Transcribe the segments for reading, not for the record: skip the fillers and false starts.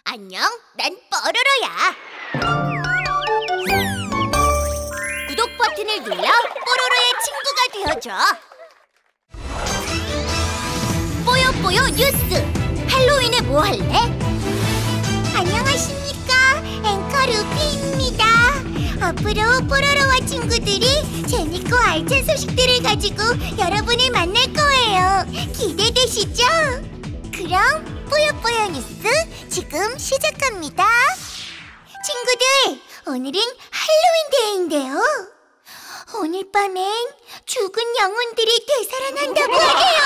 안녕, 난 뽀로로야. 구독 버튼을 눌러 뽀로로의 친구가 되어줘. 뽀요뽀요 뉴스. 할로윈에 뭐 할래? 안녕하십니까, 앵커 루피입니다. 앞으로 뽀로로와 친구들이 재밌고 알찬 소식들을 가지고 여러분을 만날 거예요. 기대되시죠? 그럼 뽀요뽀요 뉴스 지금 시작합니다. 친구들, 오늘은 할로윈 데이인데요. 오늘 밤엔 죽은 영혼들이 되살아난다고 해요.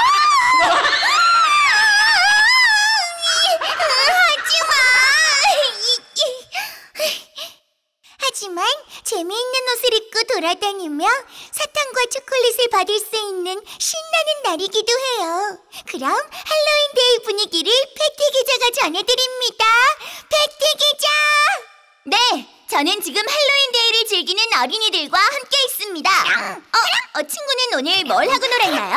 하지만 재미있는 옷을 입고 돌아다니며 사탕과 초콜릿을 받을 수 있는 신나는 날이기도 해요. 그럼 할로윈 데이 분위기를 패티 기자가 전해드립니다. 패티 기자! 네, 저는 지금 할로윈 데이를 즐기는 어린이들과 함께 있습니다. 친구는 오늘 뭘 하고 놀았나요?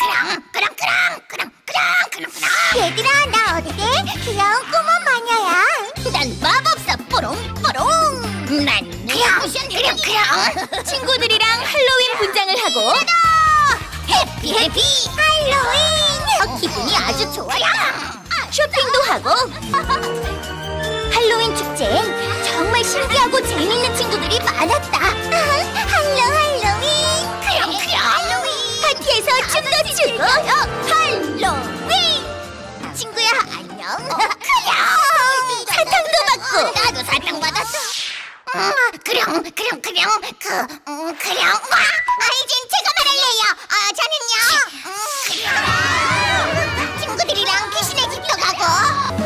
얘들아, 나 어때? 귀여운 꼬마 마녀야. 난 마법사 뽀롱뽀롱. 난 그냥 친구들이랑 할로윈 분장을 하고 해피 할로윈! 기분이 아주 좋아요. 쇼핑도 하고. 할로윈 축제엔 정말 신기하고 재밌는 친구들이 많았다. 할로윈! 할로윈! 파티에서 춤도 추고 할로윈! 친구야, 안녕. 사탕도 받고. 나도 사탕 받았어. 이젠 제가 말할래요. 저는요. 친구들이랑 귀신의 집도 가고.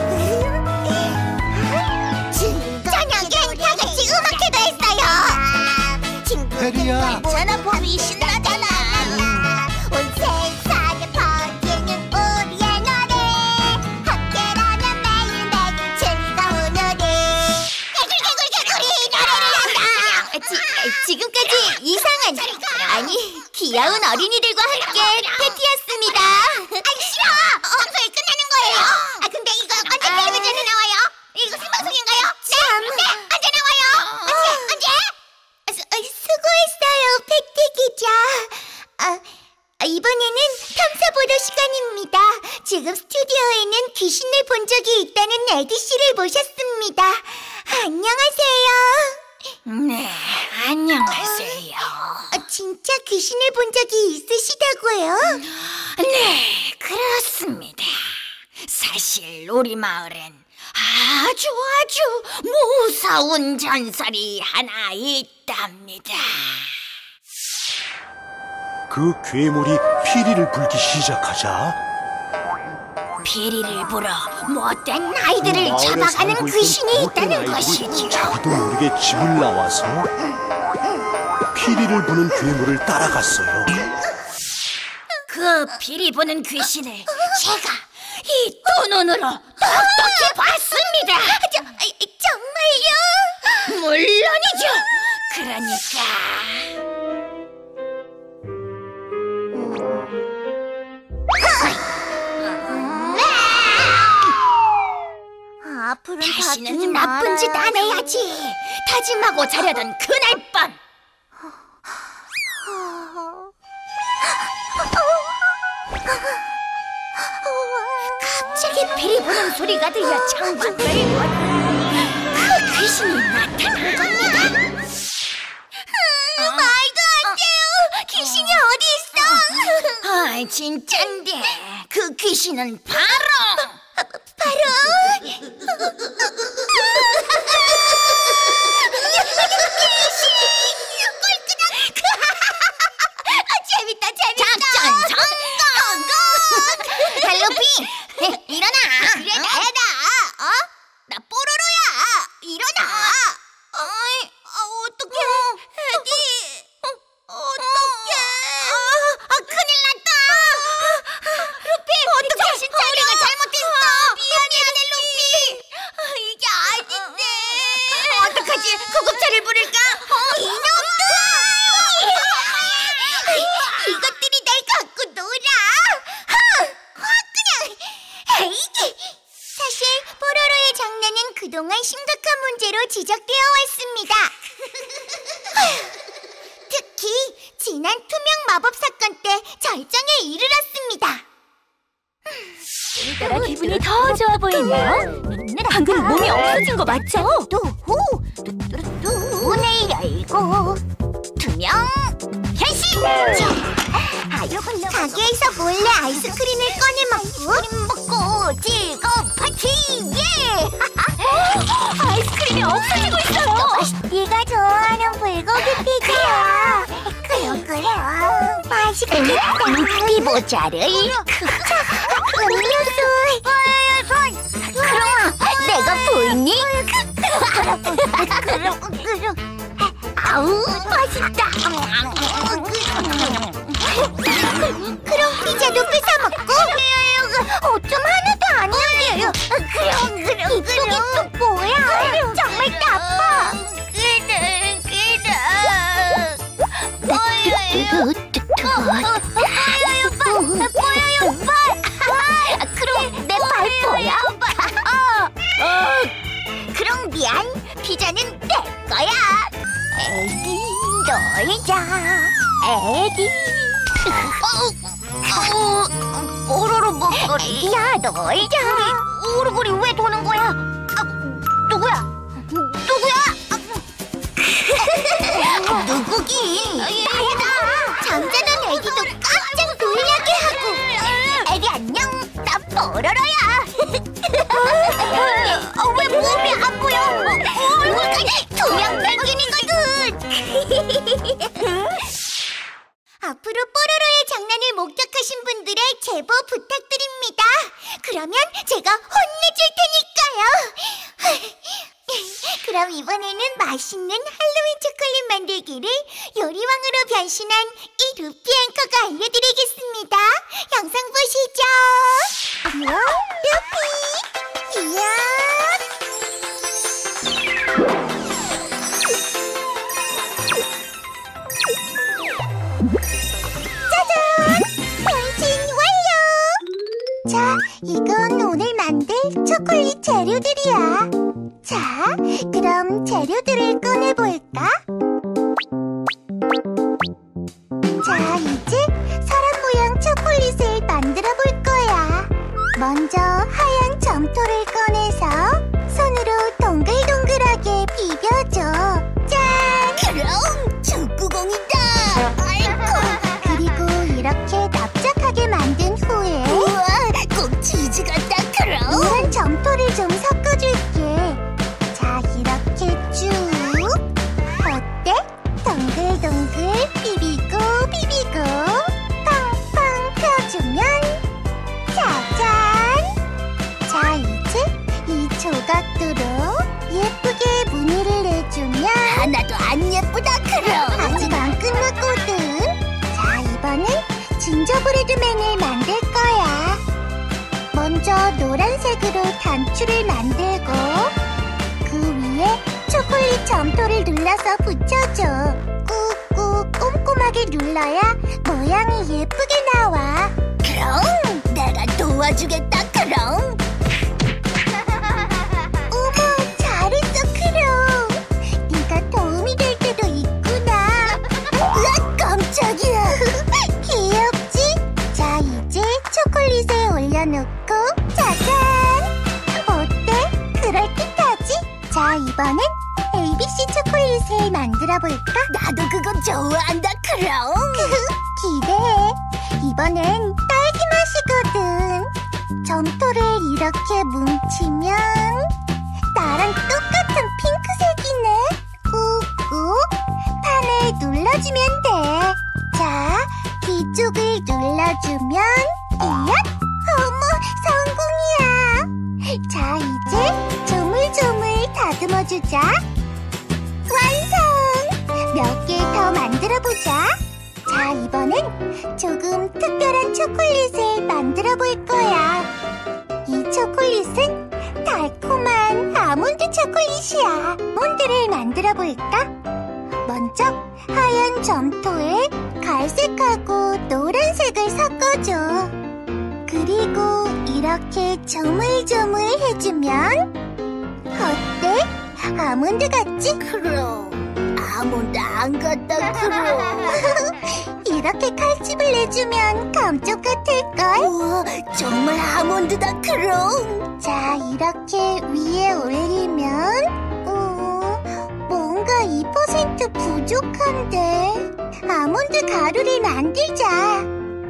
저녁엔 다 같이 음악회도 했어요. 친구들 모아놓고 신나잖아. 온 세상에 퍼지는 우리의 노래. 함께라면 매일매일 즐거운 노래. 개굴개굴개굴이 노래를 한다. 지금까지 이상한, 아니 귀여운 어린이들과 함께 패티였습니다. 싫어. 방송이 끝나는 거예요. 근데 이거 언제 텔레비전에 나와요? 이거 생방송인가요? 네, 언제 나와요? 언제? 수고했어요, 패티 기자. 이번에는 탐사보도 시간입니다. 지금 스튜디오에는 귀신을 본 적이 있다는 에디 씨를 모셨습니다. 안녕하세요. 네, 안녕하세요. 진짜 귀신을 본 적이 있으시다고요? 네, 그렇습니다. 사실 우리 마을엔 아주 무서운 전설이 하나 있답니다. 그 괴물이 피리를 불기 시작하자 피리를 불어 못된 아이들을 잡아가는 귀신이 있다는 것이지요. 자기도 모르게 집을 나와서 피리를 부는 괴물을 따라갔어요. 그 피리 부는 귀신을 제가 이 두 눈으로 똑똑히 봤습니다. 정말요? 물론이죠. 그러니까 앞으로는 다시는 나쁜 짓 안 해야지. 다짐하고 자려던 그날 밤. 갑자기 피리 부는 소리가 들려 창밖을 보니 그 귀신이 나타난 겁니다. 말도 안 돼요. 귀신이 어디 있어? 진짠데 그 귀신은 바로 재밌다. 작전 성공! 달로피, 일어나. 그래, 나야 나. 나 뽀로로야. 일어나. 어떡해, 에디. 어떡해. 큰일 났다. 루피, 어떡해. 정신 차려. 우리가 잘못했어. 미안해, 루피. 이게 아닌데. 어떡하지? 구급차를 부를까? 이놈들! 이것들이 날 갖고 놀아. 확 그냥. 사실 뽀로로의 장난 그동안 심각한 문제로 지적되어 왔습니다. 특히 지난 투명 마법 사건 때 절정에 이르렀습니다. 따라 기분이 더 좋아 보이네요. 방금 몸이 없어진 거 맞죠? 문을 열고 투명 변신! 가게에서 몰래 아이스크림을 꺼내 먹고 즐거운 파티! 예! 아이스크림이 없어지고 있어요. 네가 좋아하는 불고기 피자야. 그래. 맛있겠다. 루피 모자를. 음료수. 그럼 내가 보이니? 아우, 맛있다. 그럼 피자도 뺏어 먹고. 어쩜 하나도 아니야. 이쪽이 또 뭐야? 정말 나빠. 그럼 내 발 보여? 그럼 미안. 피자는 내 거야. 에디 놀자. 에디. 뽀로로 목소리. 야 놀자. 오르골이 왜 도는 거야? 누구야? 누구긴? 나야. 잠자던 에디도 깜짝 놀라게 하고. 에디 안녕. 나 뽀로로야. 왜 몸이 안 보여? 얼굴까지 투명 펭귄이거든. 앞으로 뽀로로의 장난을 목격하신 분들의 제보 부탁드립니다. 그러면 제가 혼내줄 테니까요. 그럼 이번에는 맛있는 할로윈 초콜릿 만들기를 요리왕으로 변신한 이 루피 앵커가 알려드리겠습니다. 영상 보시죠. 안녕, 루피. 이야. 변신 완료! 자, 이건 오늘 만들 초콜릿 재료들이야. 자, 그럼 재료들을 꺼내볼까? 자, 이제 사람 모양 초콜릿을 만들어 볼 거야. 먼저 하얀 점토를 꺼내서 손으로 동글동글하게 비벼줘. 짠! 그럼 축구공이다. 그리고 이렇게 납작하게 만든 후에 우와, 꼭 치즈 같다. 그럼 노란 점토를 좀 섞어줄게. 자, 이렇게 쭉. 어때? 동글동글 비비고 팡팡 펴주면 짜잔! 자, 이제 이 조각도로 예쁘게 무늬를 내주면 하나도 안 예쁘다. 그럼 아직 안 끝났거든. 자, 이번엔 진저브레드맨을 만들 거야. 먼저 노란색으로 단추를 만들고 그 위에 초콜릿 점토를 눌러서 붙여줘. 꾹꾹 꼼꼼하게 눌러야 모양이 예쁘게 나와. 그럼 내가 도와주겠다. 그럼 어머, 잘했어, 크롱. 네가 도움이 될 때도 있구나. 으악, 깜짝이야. 귀엽지? 자, 이제 초콜릿을 올려놓고 짜잔! 어때? 그럴듯하지? 자, 이번엔 ABC 초콜릿을 만들어볼까? 나도 그거 좋아한다. 그럼 기대해. 이번엔 딸기 맛이거든. 점토를 이렇게 뭉치면 나랑 똑같은 핑크색이네. 꾹꾹 판을 눌러주면 돼. 자, 뒤쪽을 눌러주면 이야! 어머, 성공이야. 자, 이제 조물조물 다듬어주자. 완성! 몇 개 더 만들어보자. 자, 이번엔 조금 특별한 초콜릿을 만들어볼 거야. 이 초콜릿은 달콤한 아몬드 초콜릿이야. 아몬드를 만들어볼까? 먼저 하얀 점토에 갈색하고 노란색을 섞어줘. 그리고 이렇게 조물조물 해주면 어때? 아몬드 같지? 그럼 아몬드 안 같다. 그럼 이렇게 칼집을 내주면 감쪽 같을걸? 우와, 정말 아몬드다. 그럼 자, 이렇게 위에 올리면 뭔가 2% 부족한데 아몬드 가루를 만들자.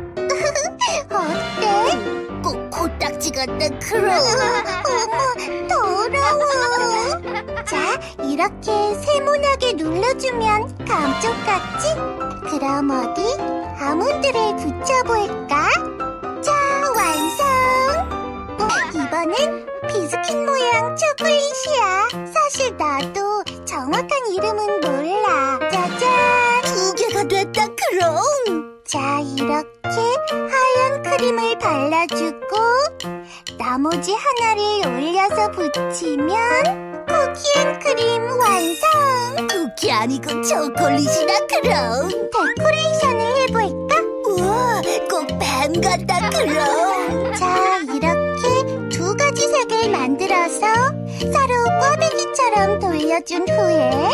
어때? 꼭 코딱지 같다. 그럼 어머, 더러워. 자, 이렇게 세모나게 눌러주면 감쪽 같지? 그럼 어디 아몬드를 붙여볼까? 자, 완성! 이번엔 비스킷 모양 초콜릿이야. 사실 나도 정확한 이름은 몰라. 짜잔! 2개가 됐다. 그럼 자, 이렇게 하얀 크림을 발라주고 나머지 하나를 올려서 붙이면 쿠키앤크림 완성! 쿠키 아니고 초콜릿이다. 그럼 데코레이션을 해볼까? 우와, 꼭 뱀 같다. 그럼 자, 이렇게 2가지 색을 만들어서 서로 꽈배기처럼 돌려준 후에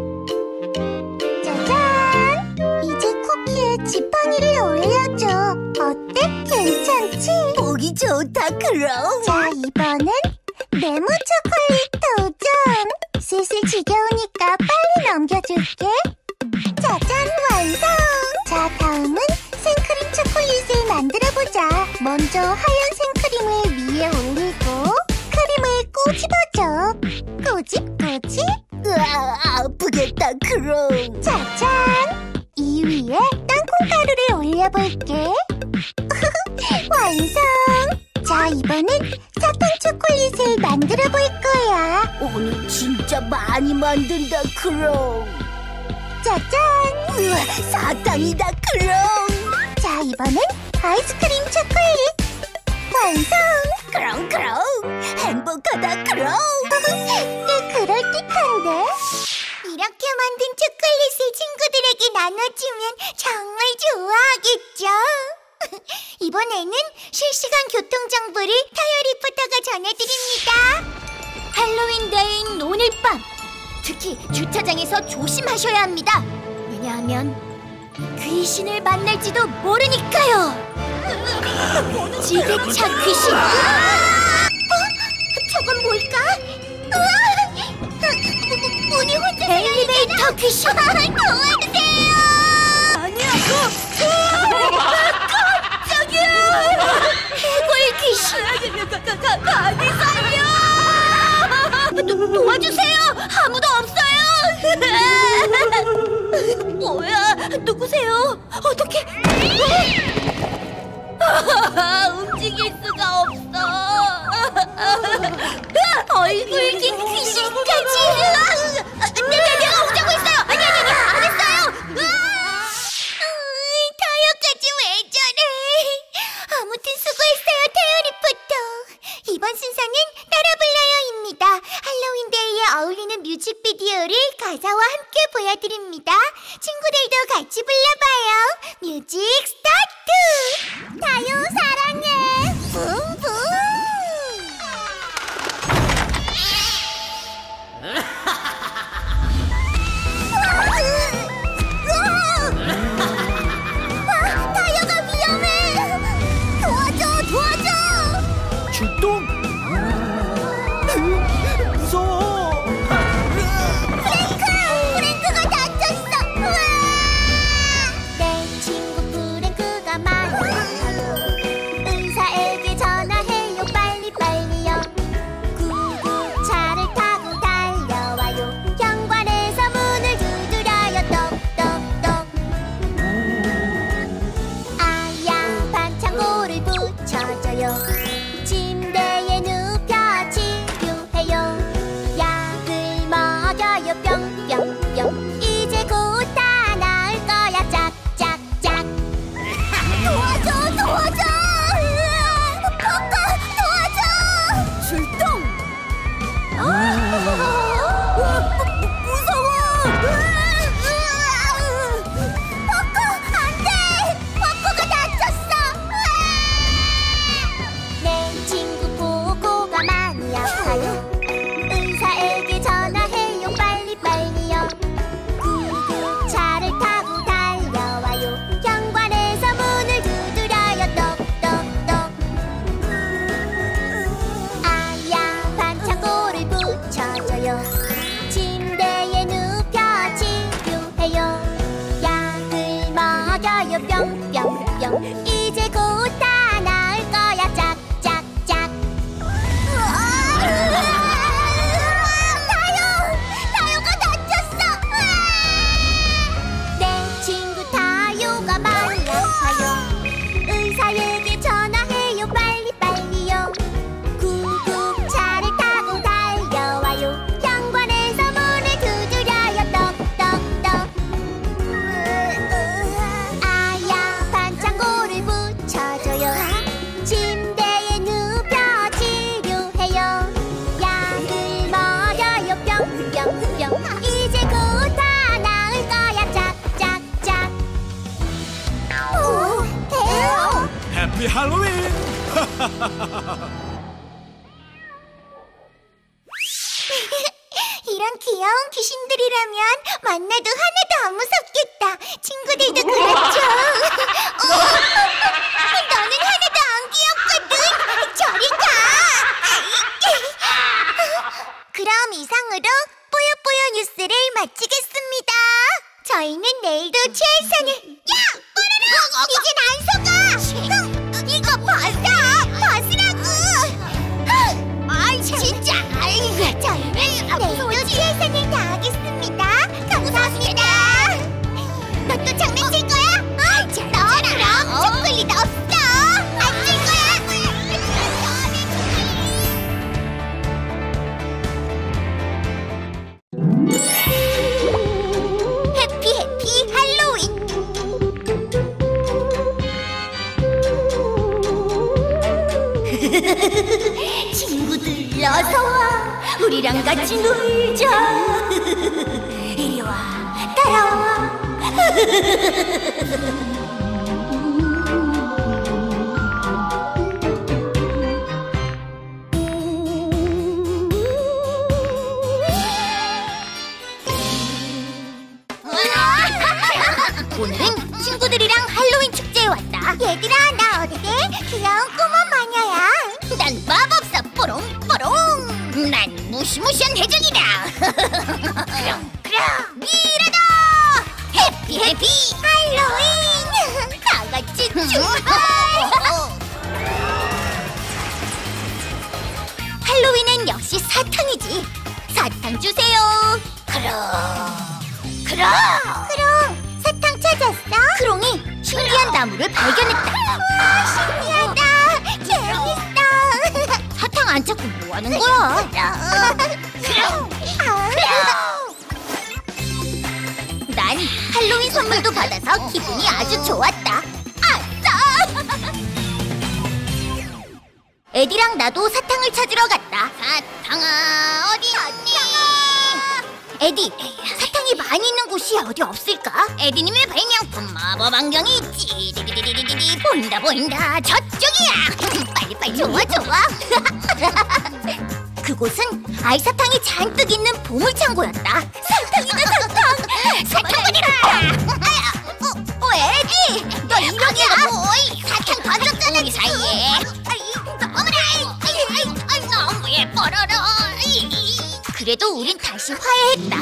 짜잔! 이제 쿠키에 지팡이를 올려줘. 어때? 괜찮지? 보기 좋다. 그럼 자, 이번엔 네모 초콜릿 도전! 슬슬 지겨우니까 빨리 넘겨줄게. 짜잔, 완성! 자, 다음은 생크림 초콜릿을 만들어보자. 먼저 하얀 생크림을 위에 올리고 크림을 꼬집어줘. 꼬집. 으아, 아프겠다. 그럼 짜잔! 이 위에 땅콩가루를 올려볼게. 완성! 자, 이번엔 사탕 초콜릿을 만들어 볼 거야. 오늘 진짜 많이 만든다. 그럼 짜잔! 우와, 사탕이다. 그럼 자, 이번엔 아이스크림 초콜릿. 완성! 그럼 행복하다. 그럼 꽤 그럴듯한데? 이렇게 만든 초콜릿을 친구들에게 나눠주면 정말 좋아하겠죠? 이번에는 실시간 교통정보를 타요 리포터가 전해드립니다. 할로윈데이인 오늘 밤, 특히 주차장에서 조심하셔야 합니다. 왜냐하면 귀신을 만날지도 모르니까요. 지게차 귀신. 저건 뭘까? 문이 혼자 엘리베이터 귀신. 도와주세요. 아니야. 깜짝이야. 해골 귀신. 가기 살려. 도와주세요. 아무도 없어요. 뭐야? 누구세요? 어떻게? 움직일 수가 없어. 얼굴 긴 귀신까지. 내가 오자고 있어요. 아니, 안 했어요. 타요까지 왜 저래. 아무튼 수고했어요, 타요 리포터. 이번 순서는 따라불러요입니다. 할로윈데이에 어울리는 뮤직비디오를 가사와 함께 보여드립니다. 친구들도 같이 불러봐요. 뮤직 스타트! 타요 사랑해. 붕붕. 타요가 위험해. 도와줘. 출동! 무서워! 프랭크가 다쳤어. 내 친구 프랭크가 많아요. 의사에게 전화해요. 빨리빨리요. 구급차를 타고 달려와요. 현관에서 문을 두드려요. 똑똑똑. 아야 반창고를 붙여줘요. 침대에 눕혀 치료해요. 약을 먹여요. 뿅뿅뿅. 이제 곧 다 나을 거야. 짝짝짝. 도와줘. 코코 도와줘. 출동. 무서워. 코코 안돼. 코코가 다쳤어. 내 친구 코코가 많이 아파요. 의사에게 전화해요. 이런 귀여운 귀신들이라면 만나도 하나도 안 무섭겠다. 친구들도 그렇죠. 너는 하나도 안 귀엽거든. 저리 가. 그럼 이상으로 뽀요뽀요 뉴스를 마치겠습니다. 저희는 내일도 최선을. 야! 뽀로로! 이젠 안 속아! 이거 벗으라고! 아이 진짜! 저희는 내일도 최선을 다하겠습니다. 감사합니다. 너 또 장난칠 거야? 너랑 초콜릿 없어! 안 줄 거야! 해피 할로윈! 친구들 어서와 우리랑 같이 놀자. 이리와 따라와. 오늘은 친구들이랑 할로윈 축제에 왔다. 얘들아, 나 어때? 귀여운 꼬마 마녀야. 난 마법사 뽀롱뽀롱. 난 무시무시한 해적이다. 그럼 미라다. 해피 할로윈! 다 같이 출발. 할로윈은 역시 사탕이지. 사탕 주세요. 그럼 크롱, 사탕 찾았어? 크롱이 신기한 나무를 발견했다. 우와, 신기하다. 재밌어. 사탕 안 찾고 뭐 하는 거야? 난 할로윈 선물도 받아서 기분이 아주 좋았다. 아싸! 에디랑 나도 사탕을 찾으러 갔다. 사탕아 어디 있니? 에디, 사탕이 많이 있는 곳이 어디 없을까? 에디님의 발명품 마법 안경이 있지. 디디디디디디 보인다 저쪽이야. 빨리 좋아. 그곳은 알사탕이 잔뜩 있는 보물창고였다. 사탕이다. 사탕이다. 에디, 너 이러냐? 뭐이 사탕 던졌잖아 이 사이에. 어머나 너무해 뽀로로. 그래도 우린 다시 화해했다.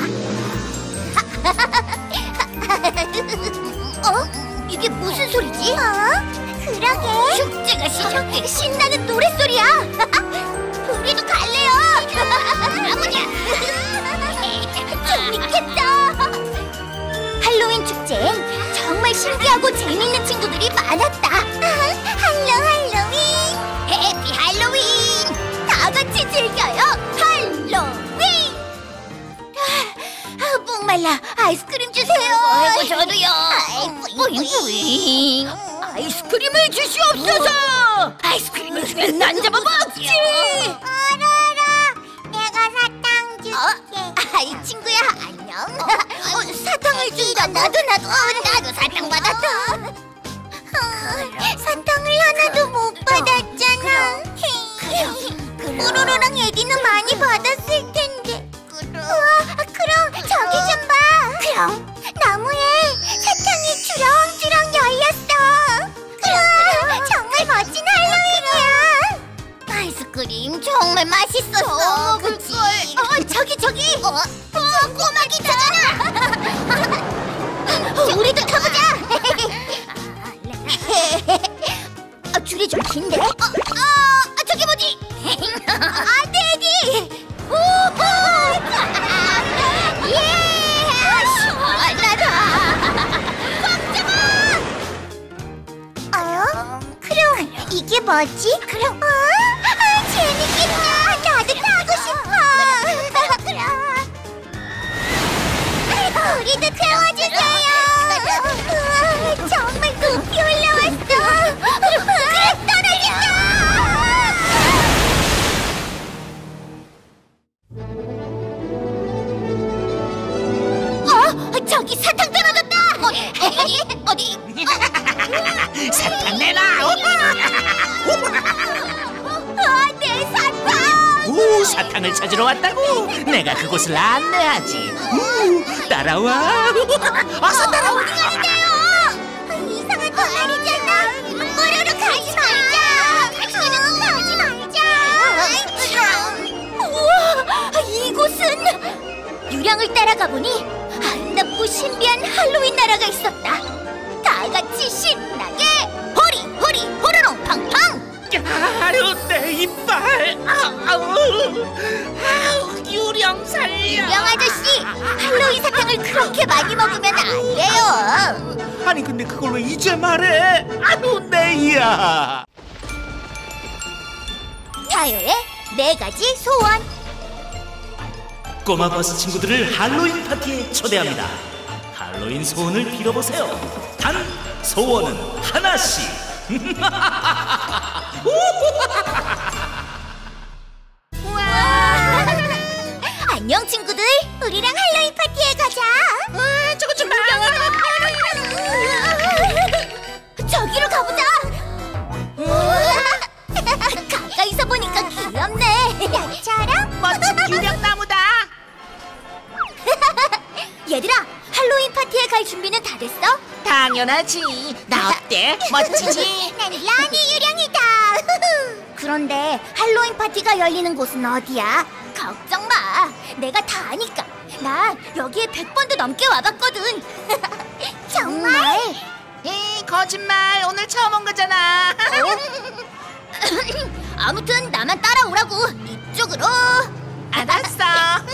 이게 무슨 소리지? 그러게. 축제가 시작돼. 신나는 노랫소리야. 우리도 갈래요. 재밌겠다. 할로윈 축제엔 정말 신기하고 재밌는 친구들이 많았다. 할로윈. 해피 할로윈. 다 같이 즐겨요. 할로윈. 목말라. 아이스크림 주세요. 아이고 저도요. 뿌잉뿌잉. 아이스크림을 주시옵소서. 아이스크림을 주면 난 잡아먹지. 알아라. 내가 사탕 줄게. 이 친구야, 안녕. 사탕을 준다. 나도. 나도 사탕 받았다. 사탕을 하나도 못 받았잖아. 뽀로로랑 에디는 많이 받았을 텐데. 우와, 그럼 저기 좀 봐. 그럼 나무에 사탕이 주렁주렁 열렸어. 우와, 정말 멋진 할로윈이야. 아이스크림 정말 맛있었어. 먹을걸. 저기. 꼬마기잖아. 우리도 가보자. 줄이 좀 긴데? 저기 뭐지? 안돼, 에디. 그럼 이게 뭐지? 그럼 재밌겠다. 나도 타고 싶어. 우리도 태워주세요. 우와, 정말 높이 올라왔어. 떨어진다. 저기 사탕 떨어졌다. 어디? 사탕 내놔. 오, 사탕을 찾으러 왔다고? 내가 그곳을 안내하지. 따라와. 어서 따라와. 이상한 동아리잖아. 뽀로로 가지 말자. 뽀로로 가지 말자. 우와, 이곳은 유령을 따라가 보니 아름답고 신비한 할로윈 나라가 있었다. 다 같이 신나게 호리 호리 호로롱 팡팡. 아유, 내 이빨. 아우, 유령 살려. 유령 아저씨, 할로윈 사탕을 그렇게 많이 먹으면 안 돼요. 아니 근데 그걸 왜 이제 말해? 아유, 내야. 타요의 4가지 소원. 꼬마 버스 친구들을 할로윈 파티에 초대합니다. 할로윈 소원을 빌어보세요. 단 소원은 하나씩. 안녕 친구들, 우리랑 할로윈 파티에 가자. 저거 좀 봐. 저기로 가보자. 가까이서 보니까 귀엽네. 나처럼 멋진 유령 나무다. 얘들아, 할로윈 파티에 갈 준비는 다 됐어? 당연하지. 나 어때? 멋지지? 난 라니 유령이다. 그런데 할로윈 파티가 열리는 곳은 어디야? 걱정 마, 내가 다 아니까. 나 여기에 100번도 넘게 와봤거든. 정말? 에이, 거짓말. 오늘 처음 온 거잖아. 아무튼 나만 따라오라고. 이쪽으로. 알았어.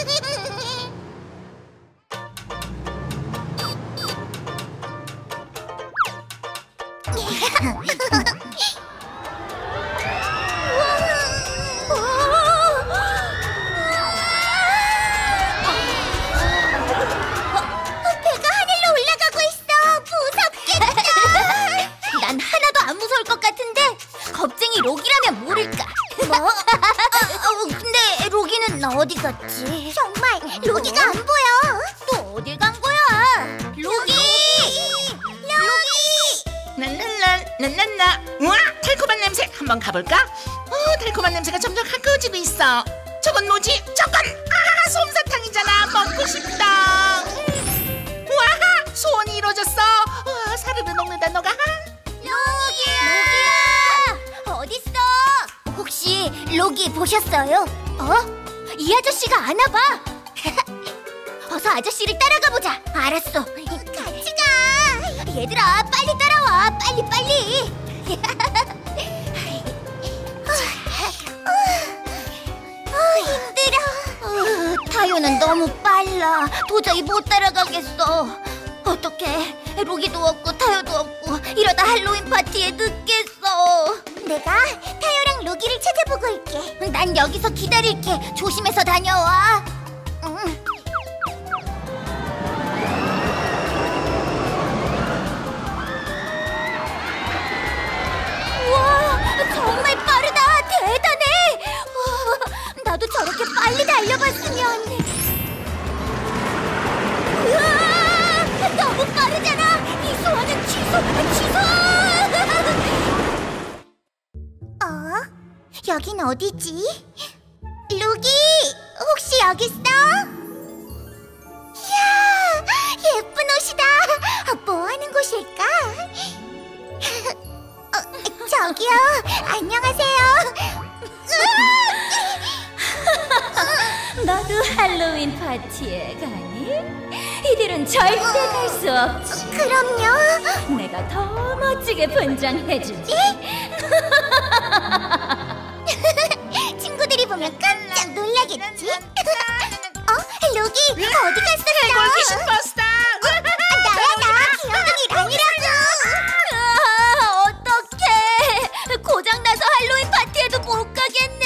배가 하늘로 올라가고 있어. 무섭겠다. 난 하나도 안 무서울 것 같은데 겁쟁이 로기라면 모를까. 뭐? 근데 로기는 어디 갔지? 정말 로기가 안 보여. 또 어딜 간 거야? 로기! 랄랄랄랄랄라. 우와, 달콤한 냄새. 한번 가볼까? 달콤한 냄새가 점점 가까워지고 있어. 저건 뭐지? 저건 솜사탕이잖아. 먹고 싶다. 우와, 소원이 이루어졌어. 우와, 사르르 녹는다 너가. 로기야! 어딨어? 혹시 로기 보셨어요? 이 아저씨가 아나 봐. 어서 아저씨를 따라가 보자. 알았어. 같이 가. 얘들아, 빨리 따라와. 빨리. 힘들어. 타요는 너무 빨라. 도저히 못 따라가겠어. 어떡해. 로기도 없고 타요도 없고 이러다 할로윈 파티에 늦겠어. 내가 타요랑 로기를 찾아보고 올게. 난 여기서 기다릴게. 조심해서 다녀와. 응. 우와, 정말 빠르다. 대단해. 나도 저렇게 빨리 달려봤으면. 우와, 너무 빠르잖아. 이 소원은 취소. 여긴 어디지? 루기, 혹시 여기 있어? 이야, 예쁜 옷이다. 뭐 하는 곳일까? 저기요, 안녕하세요. 너도 할로윈 파티에 가니? 이들은 절대 갈 수 없지. 그럼요. 내가 더 멋지게 분장해주지. 친구들이 보면 깜짝 놀라겠지? 루기, 어디 갔었어? 해골귀신 버스다. 나야, 귀염둥이 랑이라고. 어떡해. 고장나서 할로윈 파티에도 못 가겠네.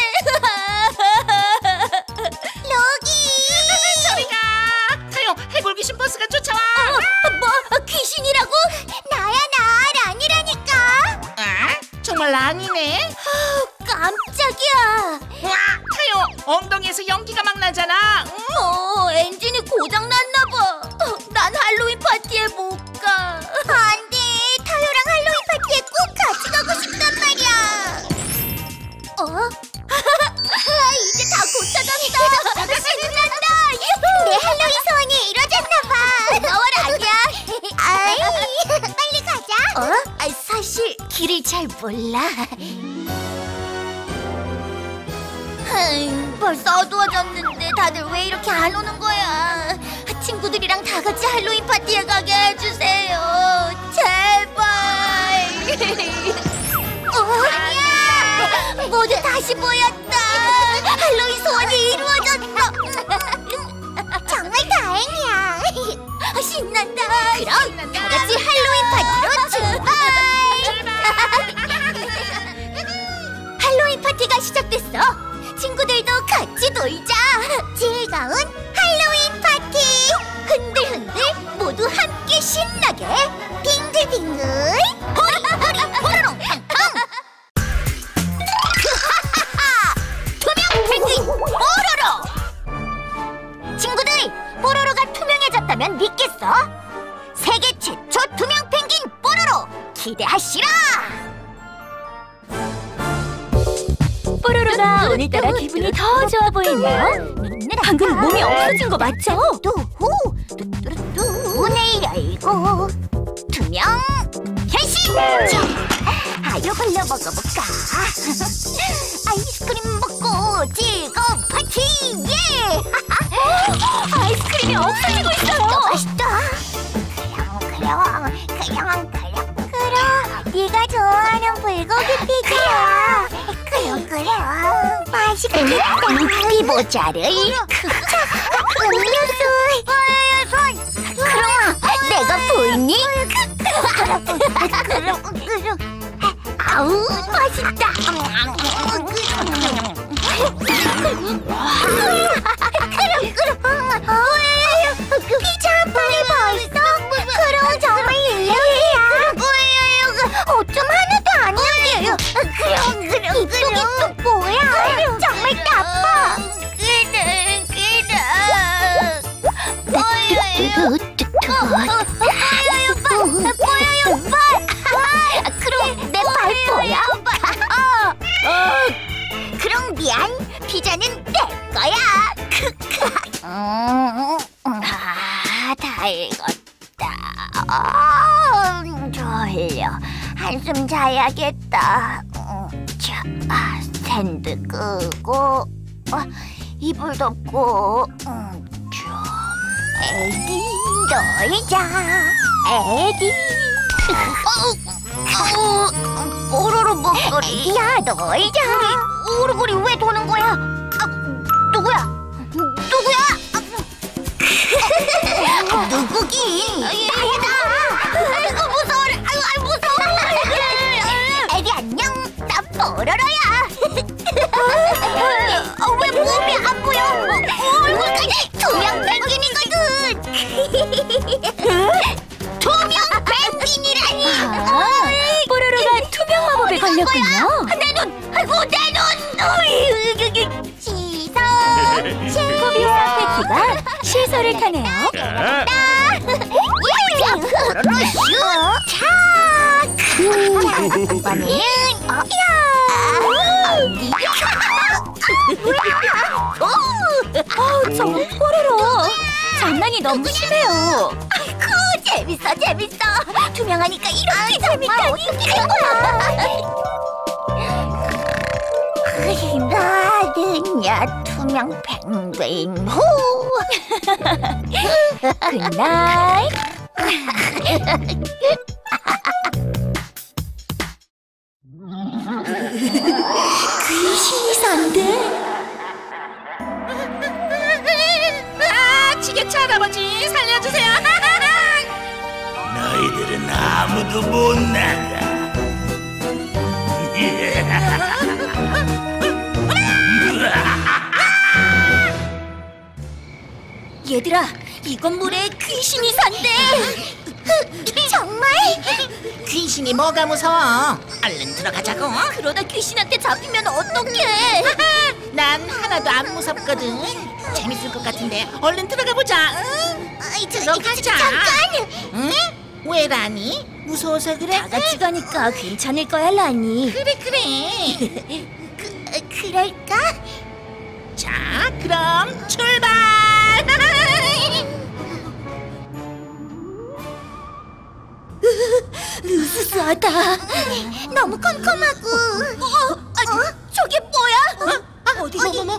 루기. 저리 가. 타요, 해골귀신 버스가 쫓아와. 뭐? 귀신이라고? 나야, 랑이라니까. 정말 아니네. 깜짝이야. 와, 타요, 엉덩이에서 연기가 막 나잖아. 엔진이 고장났나봐. 난 할로윈 파티에 못 가. 안 돼. 타요랑 할로윈 파티에 꼭 같이 가고 싶단 말이야. 이제 다 몰라. 벌써 어두워졌는데 다들 왜 이렇게 안 오는 거야? 친구들이랑 다 같이 할로윈 파티에 가게 해주세요. 제발. 아니야. 모두 다시 모였다. 할로윈 소원이 이루어졌어. 정말 다행이야. 신난다. 그럼 다 같이 할로윈 파티로 출발. 할로윈 파티가 시작됐어. 친구들도 같이 놀자. 즐거운 할로윈 파티. 흔들흔들 모두 함께 신나게 빙글빙글 호리호리 호로롱 팡팡. 투명 펭귄 뽀로로. 친구들, 뽀로로가 투명해졌다면 믿겠어? 세계 최초 투명 펭귄 뽀로로 기대하시라. 뽀로로가 오늘따라 기분이 더 좋아 보이네요. 방금 몸이 없어진 거 맞죠? 문을 열고 투명 변신! 아유, 골라 먹어볼까? 아이스크림 먹고 즐거운 파티! 예! 아이스크림이 없어지고 있어요. 맛있다. 그럼 네가 좋아하는 불고기 피자야. 그럼 맛있겠다. 피보자를 음료수. 그럼 내가 보이니? 아우, 맛있다. 피자 한 판이 벌써? 그럼 정말 일레야. 어쩜 하나도 안 나게요. 이쪽이 또 뭐야? 정말 나빠. 그럼 내 발포야? 그럼 미안. 피자는 내 거야. 다 익었다. 졸려. 한숨 자야겠다. 자, 샌드 끄고 이불 덮고 좀 에디 놀자. 에디. 뽀로로 목소리. 애기야, 놀자. 오르골이 왜 도는 거야? 누구야? 누구긴? 나다. 아이고, 무서워. 아이고, 무서워. 에디 안녕. 나 뽀로로야. 왜 몸이 안 보여? 얼굴까지 투명 펭귄이거든. 투명 펭귄이라니. 뽀로로가 투명 마법에 걸렸군요. 내 눈. 아이고, 내 눈. 시선. 포비와 패티가 시설을 타네요. 슈. 이번에는 정말 뽀로로 장난이 너무 심해요. 아이고, 재밌어. 투명하니까 이렇게 재밌다니. 어떻게 된 거야? 나는야 투명 펭귄. 굿나잇. 귀신이 산대. 지게차 할아버지 살려주세요. 너희들은 아무도 못 나가. 얘들아, 이 건물에 귀신이 산대. 정말? 귀신이 뭐가 무서워? 얼른 들어가자고. 그러다 귀신한테 잡히면 어떡해? 난 하나도 안 무섭거든. 재밌을 것 같은데 얼른 들어가 보자. 응? 들어가자. 잠깐. 응? 왜라니? 무서워서 그래? 다 같이 가니까 괜찮을 거야, 라니. 그래. 그럴까? 자, 그럼 출발. 으스스 이상하다. 너무 컴컴하고. 저게 뭐야? 어디?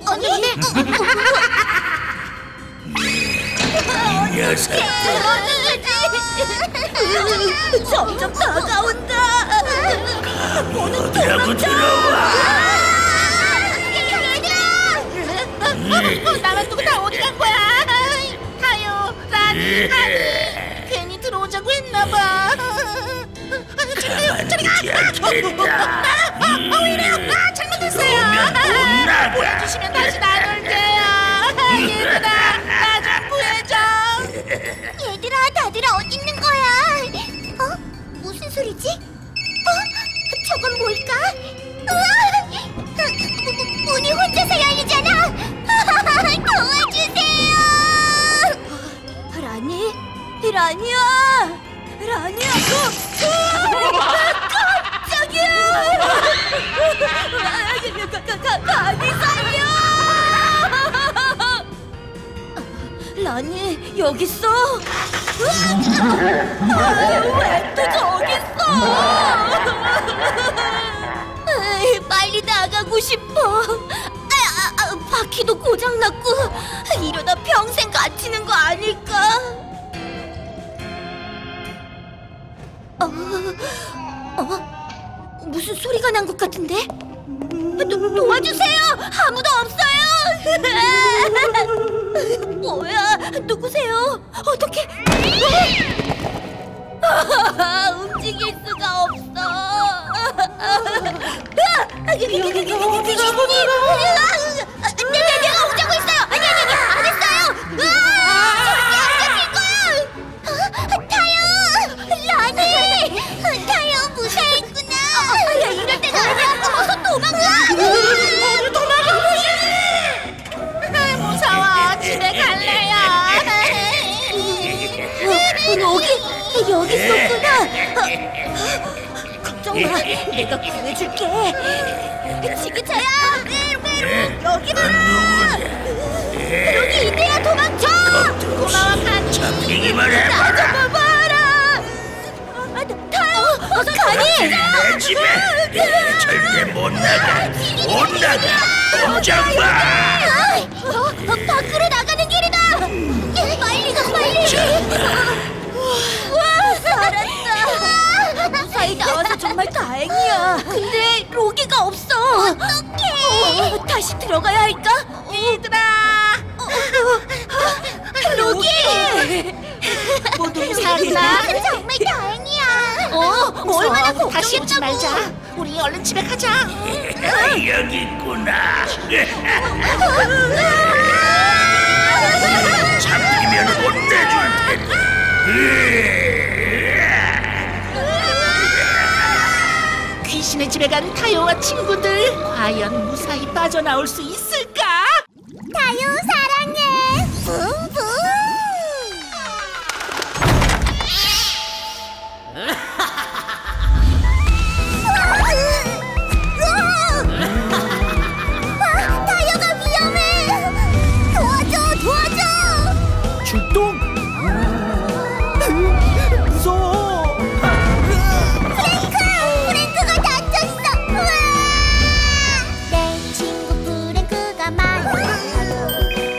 점점 다가온다. 어디라고 들어와. 나만 두고 다 어디 간 거야? 타요, 라니, 아니, 괜히 들어오자고 했나봐. 저리 가! 왜 이래요? 잘못했어요. 보여주시면 다시 나눌게요. 얘들아, 나 좀 구해줘. 얘들아, 다들 어디 있는 거야? 무슨 소리지? 저건 뭘까? 우와! 문이 혼자서 열리잖아. 도와주세요. 라니야. 깜짝이야. 가니 살려. 라니 여기 있어. 왜 또 저기 있어? 빨리 나가고 싶어. 바퀴도 고장났고 이러다 평생 갇히는 거 아닐까? 무슨 소리가 난 것 같은데? 도와주세요! 아무도 없어요! 뭐야? 누구세요? 어떻게? 움직일 수가 없어. 내가 오자고 있어요. 아니 안 했어요. 절대 안 잡힐 거야. 타요, 라니. 타요 무사했구나. 이럴 때가 아니야. 어서 도망가. 무서워. 집에 갈래요. 여기 있었구나. 걱정 마, 내가 구해줄게. 지그차야, 여기 봐. 여기 이대야, 도망쳐. 고마워, 가니. 잡히기만 해봐. 나 좀 봐봐라. 타요, 어서 가니. 내 집에 절대 못 나가. 꼼짝마. 밖으로 나가는 길이다. 빨리 가, 빨리. 와, 살았다. 무사히 나와서 정말 다행이야. 근데 로기가 없어. 어떡해. 다시 들어가야 할까? 얘들아. 로기. 모두 살았나? 정말 다행이야. 얼마나 다시 잊지 걱정했다고. 말자. 우리 얼른 집에 가자. 여기 있구나. 잡히면 혼내줄 테니. 귀신의 집에 간 타요와 친구들 과연 무사히 빠져나올 수 있을까? 타요 사랑해. 붕붕. 타요가 위험해. 도와줘. 출동! 무서워! 프랭크가 다쳤어. 우와! 내 친구 프랭크가 말이야.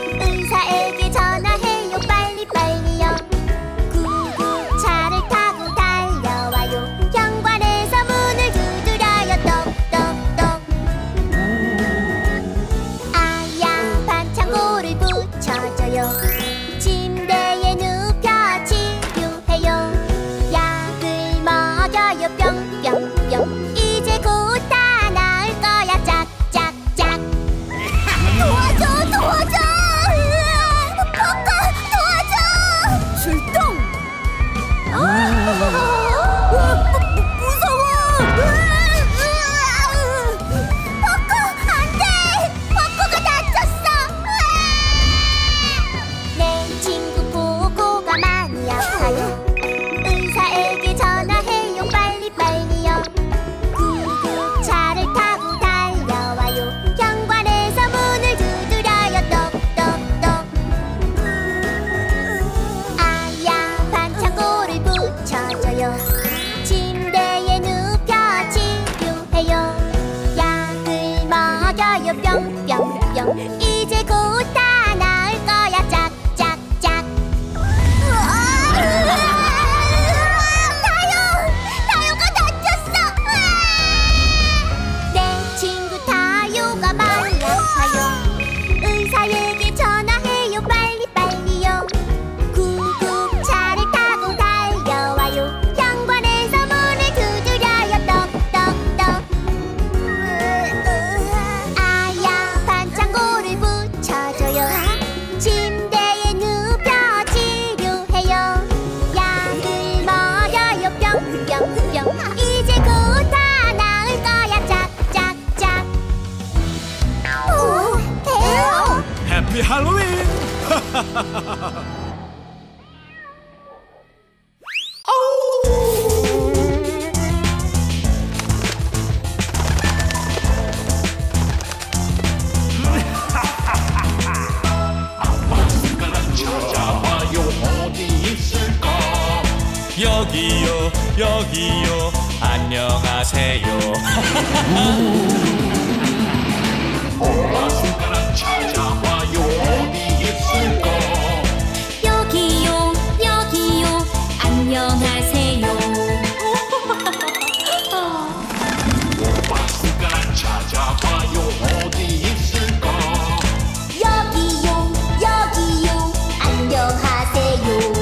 해피 할로윈. 여기요 여기요 안녕하세요. 엄마 손가락 찾아봐요. 어디 있을까? 여기요 여기요 안녕하세요. 엄마 손가락 찾아봐요. 어디 있을까? 여기요 여기요 안녕하세요.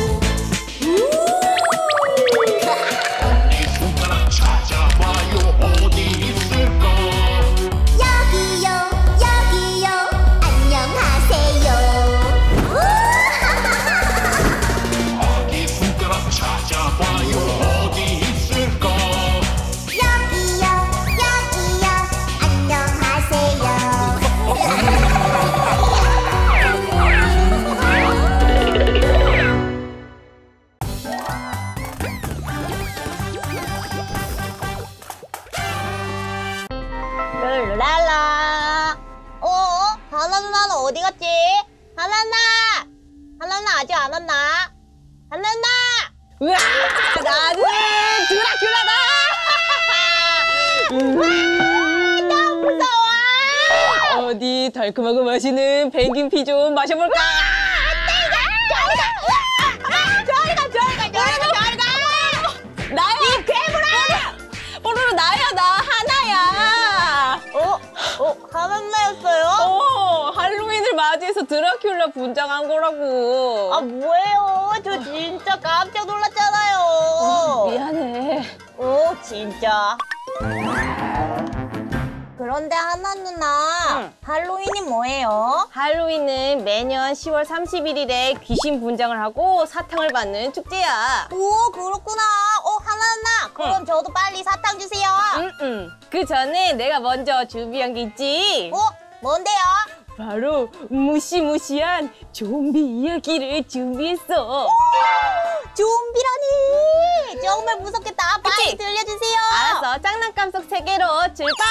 네 손가락 찾아봐요. 어디 있을까? 여기요 여기요 안녕하세요. 아기 손가락 찾아봐요. 어디 있을까? 여기요 여기요 안녕하세요. 룰랄라. 하나 누나는 어디 갔지? 하나 누나 아직 안 왔나? 하나 누나. 우와, 나는 드라큘라다. 너무 무서워. 어디 달콤하고 맛있는 펭귄 피 좀 마셔볼까? 저리 가. 나야! 이 괴물아! 뽀로로 나야, 나 하나야! 하나 누나였어요? 할로윈을 맞이해서 드라큘라 분장한 거라고. 아, 뭐예요? 저 진짜 깜짝 놀랐잖아요. 미안해. 진짜. 그런데 하나 누나, 할로윈이 뭐예요? 할로윈은 매년 10월 31일에 귀신 분장을 하고 사탕을 받는 축제야. 오, 그렇구나. 하나 누나, 그럼 저도 빨리 사탕 주세요. 그 전에 내가 먼저 준비한 게 있지. 뭔데요? 바로 무시무시한 좀비 이야기를 준비했어. 좀비라니! 정말 무섭겠다. 빨리 그치? 들려주세요. 알았어, 장난감 속 세계로 출발!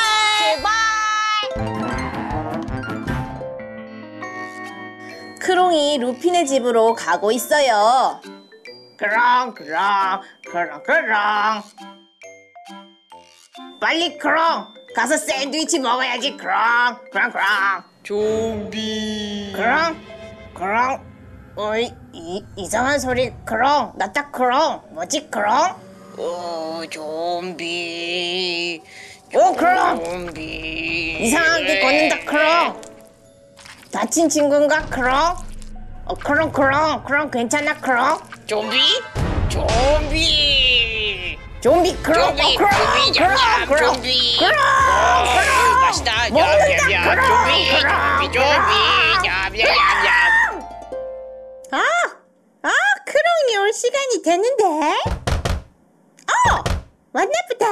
크롱이 루핀의 집으로 가고 있어요. 크롱. 빨리 크롱. 가서 샌드위치 먹어야지 크롱. 좀비. 크롱. 어이, 이상한 소리. 크롱. 나 딱 크롱. 뭐지 크롱? 좀비. 크롱. 좀비. 이상하게 걷는다 크롱. 다친 친구인가 크롱? 크롱 괜찮아 크롱? 좀비. 좀비 크롱. 크롱. 맛있다. 먹는다 크롱. 크롱이 올 시간이 됐는데? 왔나 보다.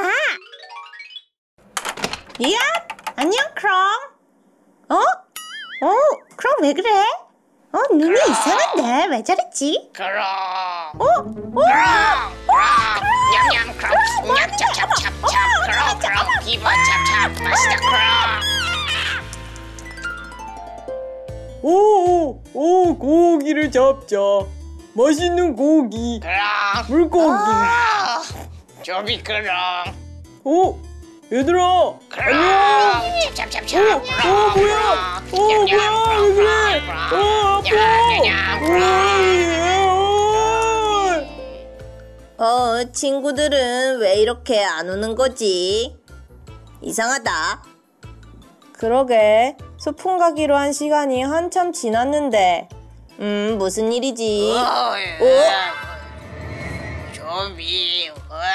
이야, 안녕 크롱. 크롱 왜 그래? 눈이 이상한데 왜 저랬지? 크롱. 냠냠 크롱. 찹찹찹찹 크롱. 비버 찹찹 맛있다 크롱. 고기를 잡자. 맛있는 고기. 물고기. 좀비 크롱. 얘들아. 안녕. 찹찹찹찹. 뭐야? 왜 그래? 아파. 친구들은 왜 이렇게 안 오는 거지? 이상하다. 그러게, 소풍 가기로 한 시간이 한참 지났는데 무슨 일이지? 좀비.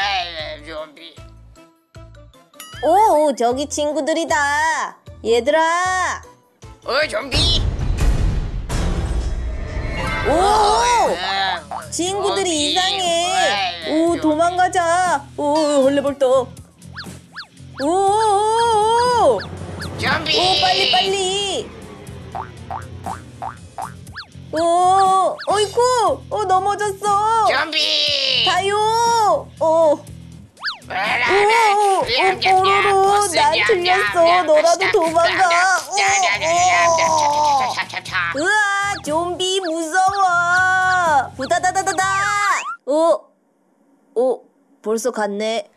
오, 저기 친구들이다. 얘들아. 좀비. 친구들이 이상해. 도망가자. 헐레벌떡. 좀비. 빨리. 어이쿠, 넘어졌어. 좀비. 다요. 뽀로로, 난 틀렸어. 너라도 도망가. 으아, 좀비 무서워. 부다다다다다. 벌써 갔네.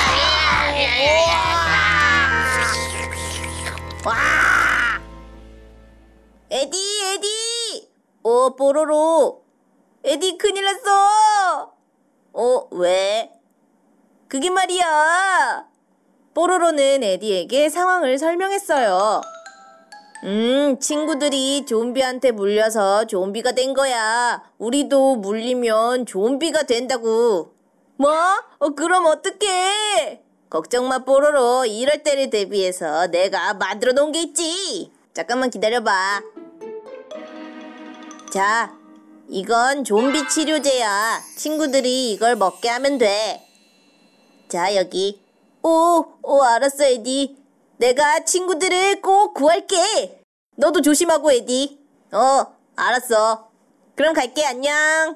에디. 뽀로로. 에디, 큰일 났어. 왜? 그게 말이야. 뽀로로는 에디에게 상황을 설명했어요. 친구들이 좀비한테 물려서 좀비가 된 거야. 우리도 물리면 좀비가 된다고. 뭐? 그럼 어떡해? 걱정 마, 뽀로로. 이럴 때를 대비해서 내가 만들어 놓은 게 있지. 잠깐만 기다려봐. 자, 이건 좀비 치료제야. 친구들이 이걸 먹게 하면 돼. 자, 여기. 알았어, 에디. 내가 친구들을 꼭 구할게. 너도 조심하고, 에디. 알았어. 그럼 갈게. 안녕.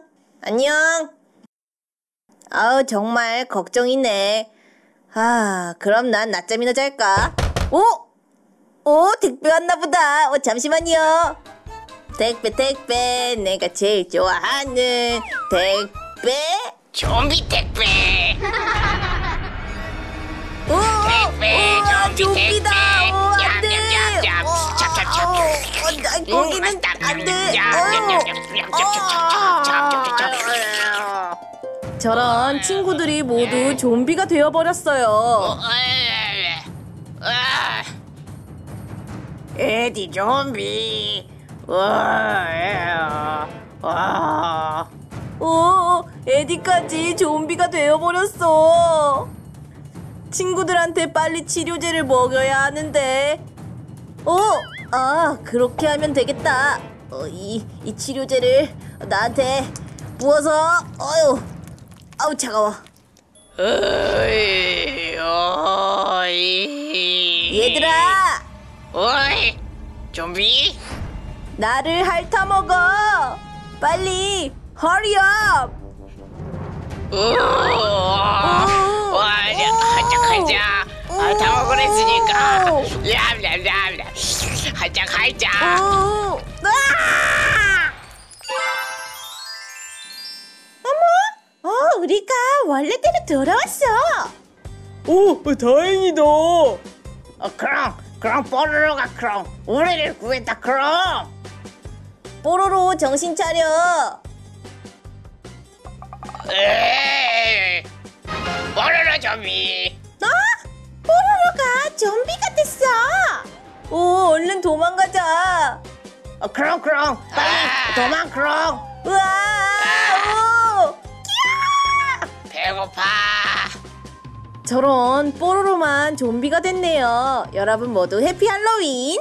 정말 걱정이네. 그럼 난 낮잠이나 잘까? 택배 왔나 보다. 잠시만요. 택배. 내가 제일 좋아하는 택배. 좀비 택배. 좀비다. 안 돼. 거기는 안 돼. 저런 친구들이 모두 좀비가 되어버렸어요. 에디 좀비. 에디까지 좀비가 되어버렸어. 친구들한테 빨리 치료제를 먹여야 하는데. 그렇게 하면 되겠다. 이 치료제를 나한테 부어서. 아우 차가워. 얘들아. 어이, 좀비? 나를 핥아먹어. 빨리 hurry up. 하자. 다 먹으랬으니까. 하자. 우리가 원래대로 돌아왔어. 다행이다. 그럼 뽀로로가 우리를 구했다. 그럼 뽀로로 정신 차려. 뽀로로 좀비. 뽀로로가 좀비가 됐어. 얼른 도망가자. 그럼 빨리 도망. 우와. 배고파. 저런 뽀로로만 좀비가 됐네요. 여러분 모두 해피 할로윈.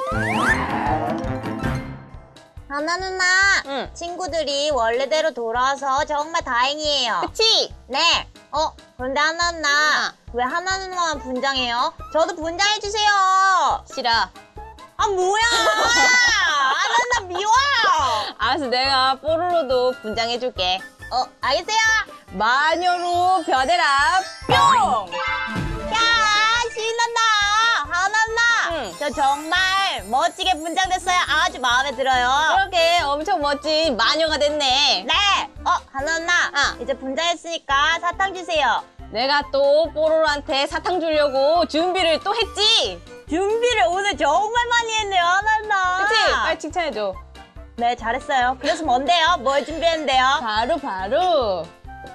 하나 누나, 친구들이 원래대로 돌아와서 정말 다행이에요. 그치? 네. 그런데 하나 누나, 왜 하나 누나만 분장해요? 저도 분장해주세요. 싫어. 뭐야? 하나 누나 미워. 알았어, 내가 뽀로로도 분장해줄게. 알겠어요. 마녀로 변해라. 뿅! 야, 신난다. 하나 누나, 저 정말 멋지게 분장됐어요. 아주 마음에 들어요. 그러게, 엄청 멋진 마녀가 됐네. 네. 하나 누나, 이제 분장했으니까 사탕 주세요. 내가 또 뽀로로한테 사탕 주려고 준비를 또 했지. 준비를 오늘 정말 많이 했네요, 하나 누나. 그치? 빨리 칭찬해줘. 네, 잘했어요. 그래서 뭔데요? 뭘 준비했는데요? 바로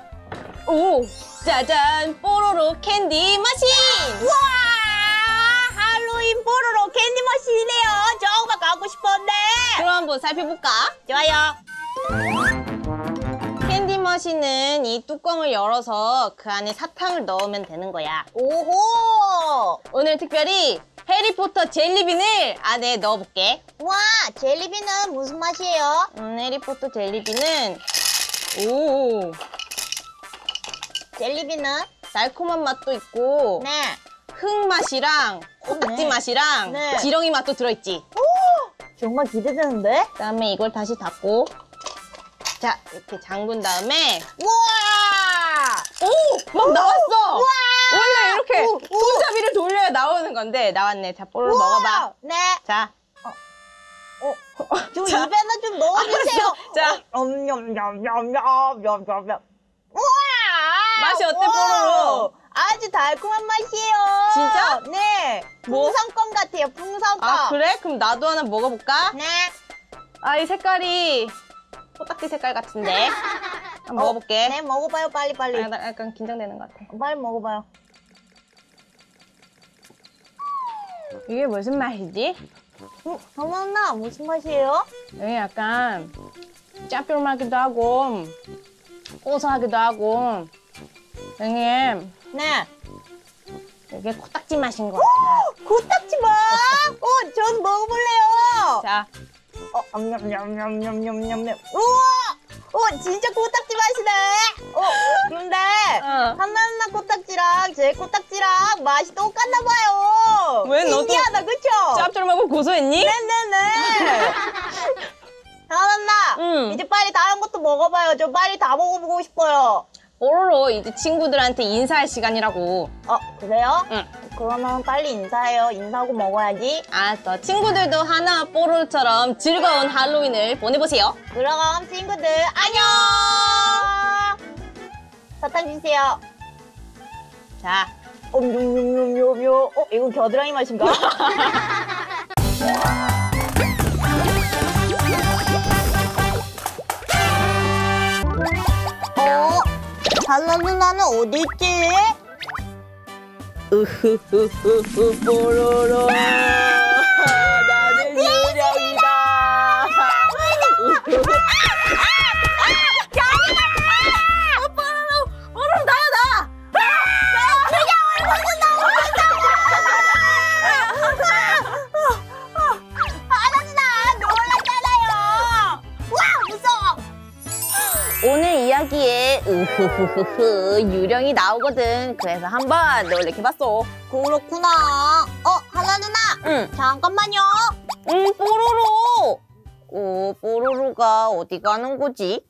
짜잔, 뽀로로 캔디 머신. 우와! 할로윈 뽀로로 캔디 머신이네요. 정말 갖고 싶었네. 그럼 한번 살펴볼까? 좋아요. 캔디 머신은 이 뚜껑을 열어서 그 안에 사탕을 넣으면 되는 거야. 오호! 오늘 특별히 해리포터 젤리빈을 안에 넣어볼게. 와, 젤리빈은 무슨 맛이에요? 해리포터 젤리빈은 젤리빈은? 달콤한 맛도 있고 네. 흙 맛이랑 코딱지 네. 맛이랑 네. 지렁이 맛도 들어있지. 정말 기대되는데? 그다음에 이걸 다시 닫고 자 이렇게 잠근 다음에 우와! 오! 막 나왔어! 우와! 원래 이렇게 손잡이를 돌려야 나오는 건데 나왔네. 자 뽀로로 먹어봐. 네. 자 좀 자. 입에다 좀 넣어주세요. 자. 냠냠냠냠냠냠냠. 우와! 맛이 어때, 우와! 뽀로로? 아주 달콤한 맛이에요. 진짜? 네. 뭐? 풍선껌 같아요, 풍선껌. 아 그래? 그럼 나도 하나 먹어볼까? 네. 아 이 색깔이 코딱지 색깔 같은데 한번 먹어볼게. 네, 먹어봐요, 빨리. 아, 나 약간 긴장되는 것 같아. 빨리 먹어봐요. 이게 무슨 맛이지? 어머나, 무슨 맛이에요? 이게 약간 짭조름하기도 하고 고소하기도 하고 이게 네. 이게 코딱지 맛인 것 같아. 코딱지 맛! 저도 먹어볼래요. 자, 냠냠냠냠냠냠냠. 우와! 진짜 코딱지 맛이네. 그런데 하나하나 코딱지랑 제 코딱지랑 맛이 똑같나 봐요. 왜 너도 신기하다, 그쵸? 짭조름하고 고소했니? 네네네. 하나하나, 이제 빨리 다른 것도 먹어봐요. 저 빨리 다 먹어보고 싶어요. 뽀로로 이제 친구들한테 인사할 시간이라고. 그래요? 응. 그러면 빨리 인사해요. 인사하고 먹어야지. 알았어. 친구들도 하나 뽀로로처럼 즐거운 할로윈을 보내보세요. 그럼 친구들 안녕. 사탕 주세요. 자, 옴뇸뇸뇸뇸뇸. 이거 겨드랑이 맛인가? 달라 누나는 어디 있지? 뽀로로 나는 유령이다. 뽀로로 나야 나. 오늘 이야기에 유령이 나오거든. 그래서 한번 놀래켜봤어. 그렇구나. 하나 누나. 응. 잠깐만요. 뽀로로. 뽀로로가 어디 가는 거지?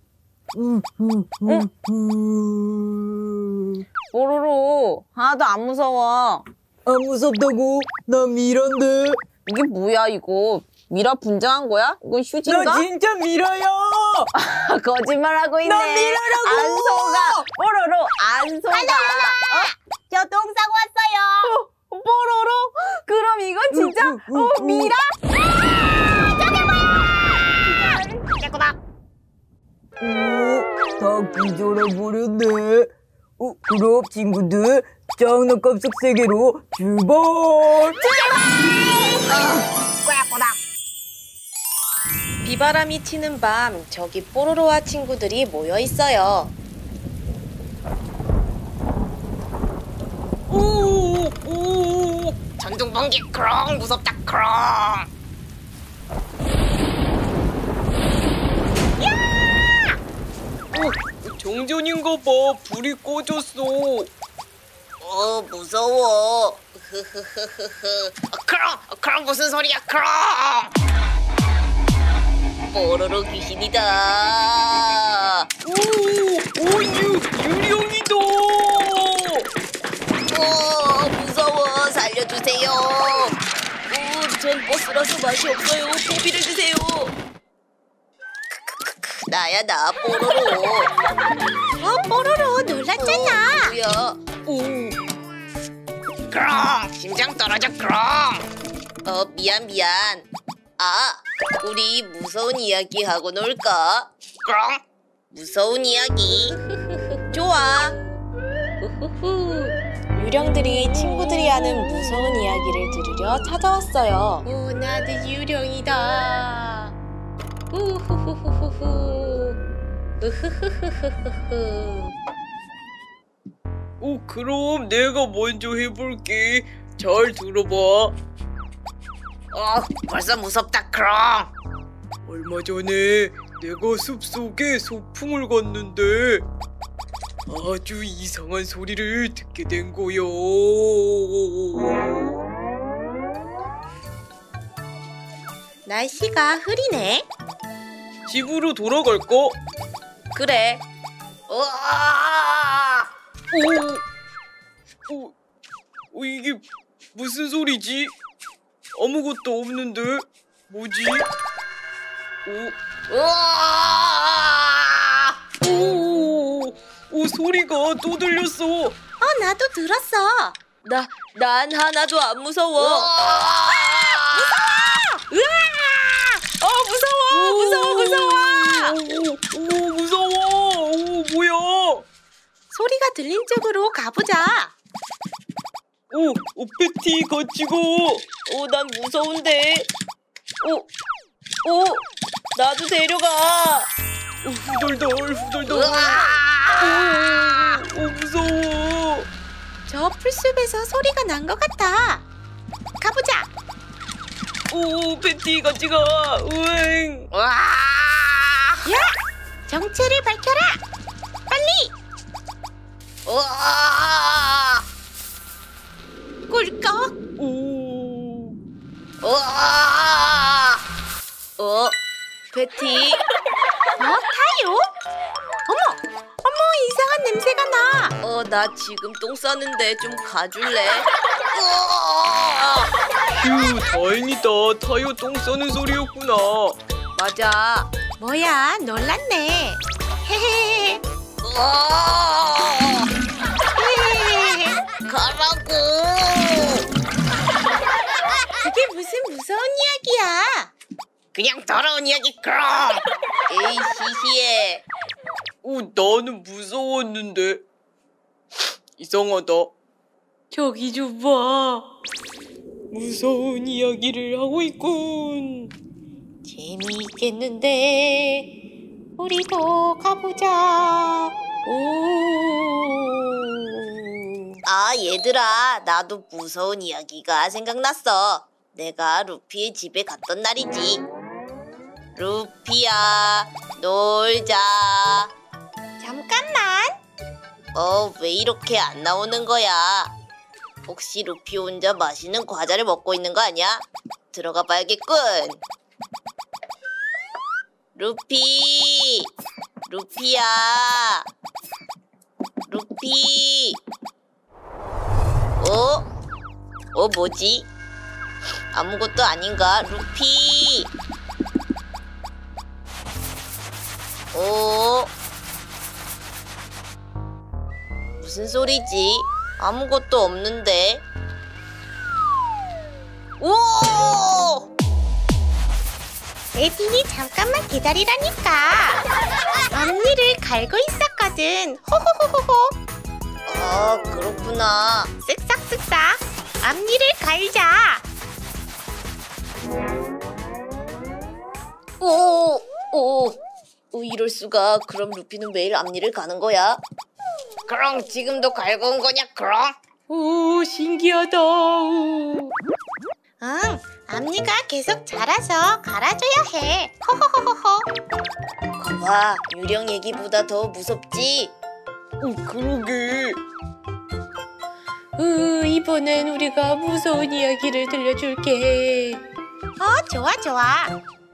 뽀로로 하나도 안 무서워. 안 무섭다고? 나 미란데. 이게 뭐야 이거? 미라 분장한 거야? 이건 휴지인가? 나 진짜 미라야. 거짓말하고 있네. 나 미라라고. 안 속아. 뽀로로 안 속아. 저 똥 싸고 왔어요. 뽀로로? 그럼 이건 진짜 미라? 다 기절해버렸네. 그럼 친구들 장난감 속 세계로 출발. 비바람이 튀는 밤 저기 뽀로로와 친구들이 모여 있어요. 전등번개 크롱 무섭다 크롱. 정전인가 봐. 불이 꺼졌어. 무서워. 크롱 무슨 소리야 크롱. 뽀로로 귀신이다. 유령이다. 무서워. 살려주세요. 전 버스라서 맛이 없어요. 고비를 주세요. 나야 나 뽀로로. 뽀로로 놀랐잖아. 뭐야? 크롱 심장 떨어져 크롱. 미안. 우리 무서운 이야기 하고 놀까? 크롱 무서운 이야기. 좋아. 유령들이 친구들이 하는 무서운 이야기를 들으려 찾아왔어요. 나도 유령이다. 그럼 내가 먼저 해볼게. 잘 들어봐. 벌써 무섭다 크롱. 얼마 전에 내가 숲속에 소풍을 갔는데 아주 이상한 소리를 듣게 된 거요. 난 날씨가 흐리네. 집으로 돌아갈까? 그래. 우와! 이게 무슨 소리지? 아무것도 없는데? 뭐지? 우와! 소리가 또 들렸어. 나도 들었어. 난 하나도 안 무서워. 무서워. 뭐야? 소리가 들린 쪽으로 가보자. 패티 같이 가. 난 무서운데. 나도 데려가. 후덜덜. 무서워. 저 풀숲에서 소리가 난 것 같아. 가보자. 패티 같이 가. 우엥. 야! 정체를 밝혀라. 빨리. 꿀꺽. 패티. 타요? 어머, 이상한 냄새가 나. 나 지금 똥 싸는데 좀 가줄래? 휴, 다행이다. 타요 똥 싸는 소리였구나. 맞아. 뭐야, 놀랐네. 헤헤. 가라고. 그게 무슨 무서운 이야기야? 그냥 더러운 이야기 그럼. 에이, 시시해. 나는 무서웠는데. 이상하다. 저기 좀 봐. 무서운 이야기를 하고 있군. 재미있겠는데. 우리도 가보자. 얘들아, 나도 무서운 이야기가 생각났어. 내가 루피의 집에 갔던 날이지. 루피야, 놀자. 잠깐만. 왜 이렇게 안 나오는 거야? 혹시 루피 혼자 맛있는 과자를 먹고 있는 거 아니야? 들어가 봐야겠군. 루피야. 루피. 뭐지? 아무것도 아닌가? 루피. 무슨 소리지? 아무것도 없는데. 에디, 잠깐만 기다리라니까. 앞니를 갈고 있었거든. 호호호호호. 그렇구나. 쓱싹쓱싹 앞니를 갈자. 이럴 수가. 그럼 루피는 매일 앞니를 가는 거야? 그럼 지금도 갈고 온 거냐 그럼? 신기하다. 응, 앞니가 계속 자라서 갈아줘야 해. 호호호호호. 거봐, 유령 얘기보다 더 무섭지? 그러게. 이번엔 우리가 무서운 이야기를 들려줄게. 좋아.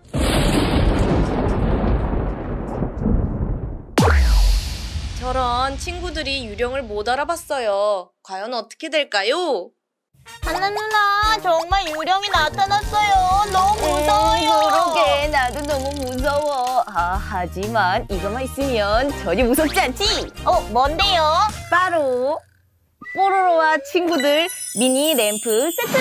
저런 친구들이 유령을 못 알아봤어요. 과연 어떻게 될까요? 하나 누나, 정말 유령이 나타났어요. 너무 무서워요. 그러게, 나도 너무 무서워. 하지만 이것만 있으면 전혀 무섭지 않지? 뭔데요? 바로 뽀로로와 친구들 미니 램프 세트!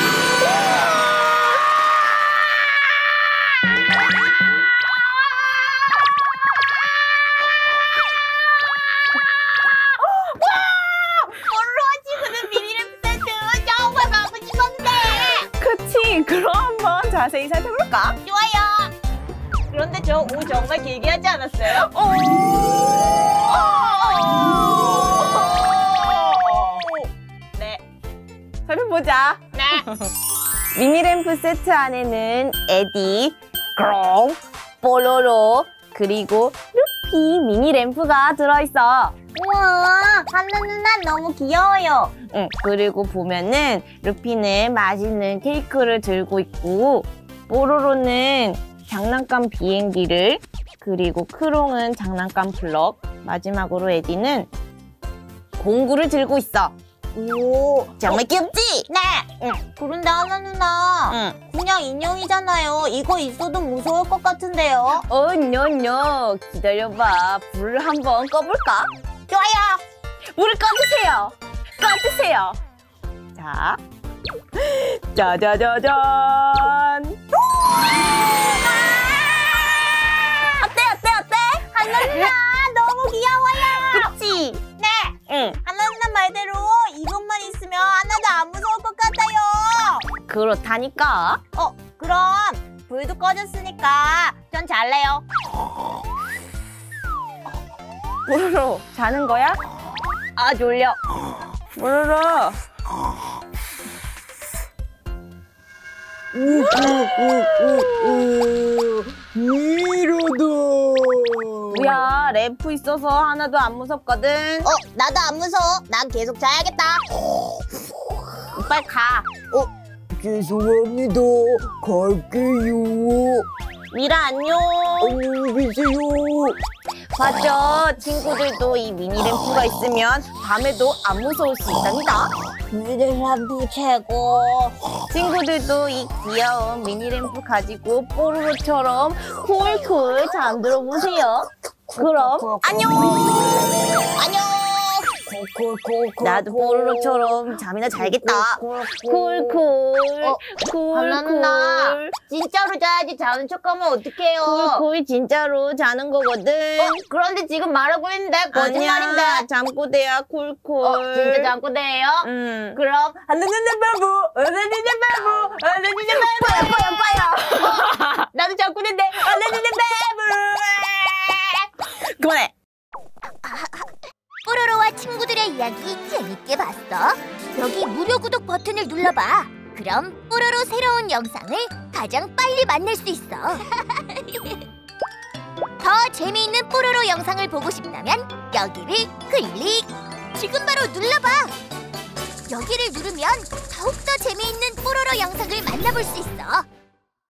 그럼 한번 자세히 살펴볼까? 좋아요. 그런데 저 옷 정말 길게 하지 않았어요? 네. 살펴보자. 네. 미니램프 세트 안에는 에디, 그롱, 뽀로로, 그리고 루피 미니램프가 들어있어. 우와, 하나 누나 너무 귀여워요. 그리고 보면은 루피는 맛있는 케이크를 들고 있고 뽀로로는 장난감 비행기를, 그리고 크롱은 장난감 블럭, 마지막으로 에디는 공구를 들고 있어. 오, 정말 귀엽지? 네. 응. 그런데 하나 누나, 응. 그냥 인형이잖아요. 이거 있어도 무서울 것 같은데요. 노. 기다려봐. 불을 한번 꺼볼까? 좋아요. 불을 꺼주세요. 꺼주세요. 자, 짜자자잔. 어때? 하나 누나 너무 귀여워요. 그치? 네. 응. 하나 누나 말대로 이것만 있으면 하나도 안 무서울 것 같아요. 그렇다니까. 그럼 불도 꺼졌으니까 전 잘래요. 뽀로로, 자는 거야? 아, 졸려. 뽀로로. 야, 램프 있어서 하나도 안 무섭거든. 나도 안 무서워. 난 계속 자야겠다. 빨리 가. 죄송합니다. 갈게요. 미라, 안녕. 안녕히 계세요. 맞아. 친구들도 이 미니 램프가 있으면 밤에도 안 무서울 수 있답니다. 미니램프 최고. 친구들도 이 귀여운 미니 램프 가지고 뽀로로처럼 쿨쿨 잠들어 보세요. 그럼 안녕. 나도 뽀로로처럼 잠이나 자야겠다. 쿨쿨. 하나 누나, 쿨쿨. 진짜로 자야지 자는 척하면 어떡해요? 쿨쿨 진짜로 자는 거거든. 그런데 지금 말하고 있는데 거짓말인데. 아니야, 잠꼬대야. 쿨쿨. 진짜 잠꼬대예요? 그럼 하나 누나 바보, 하나 누나 바보, 하나 누나 바보. 빠야. 나도 잠꼬대인데 하나 누나 바보. 그만해. 뽀로로와 친구들의 이야기 재밌게 봤어? 여기 무료 구독 버튼을 눌러봐. 그럼 뽀로로 새로운 영상을 가장 빨리 만날 수 있어. 더 재미있는 뽀로로 영상을 보고 싶다면 여기를 클릭! 지금 바로 눌러봐. 여기를 누르면 더욱더 재미있는 뽀로로 영상을 만나볼 수 있어.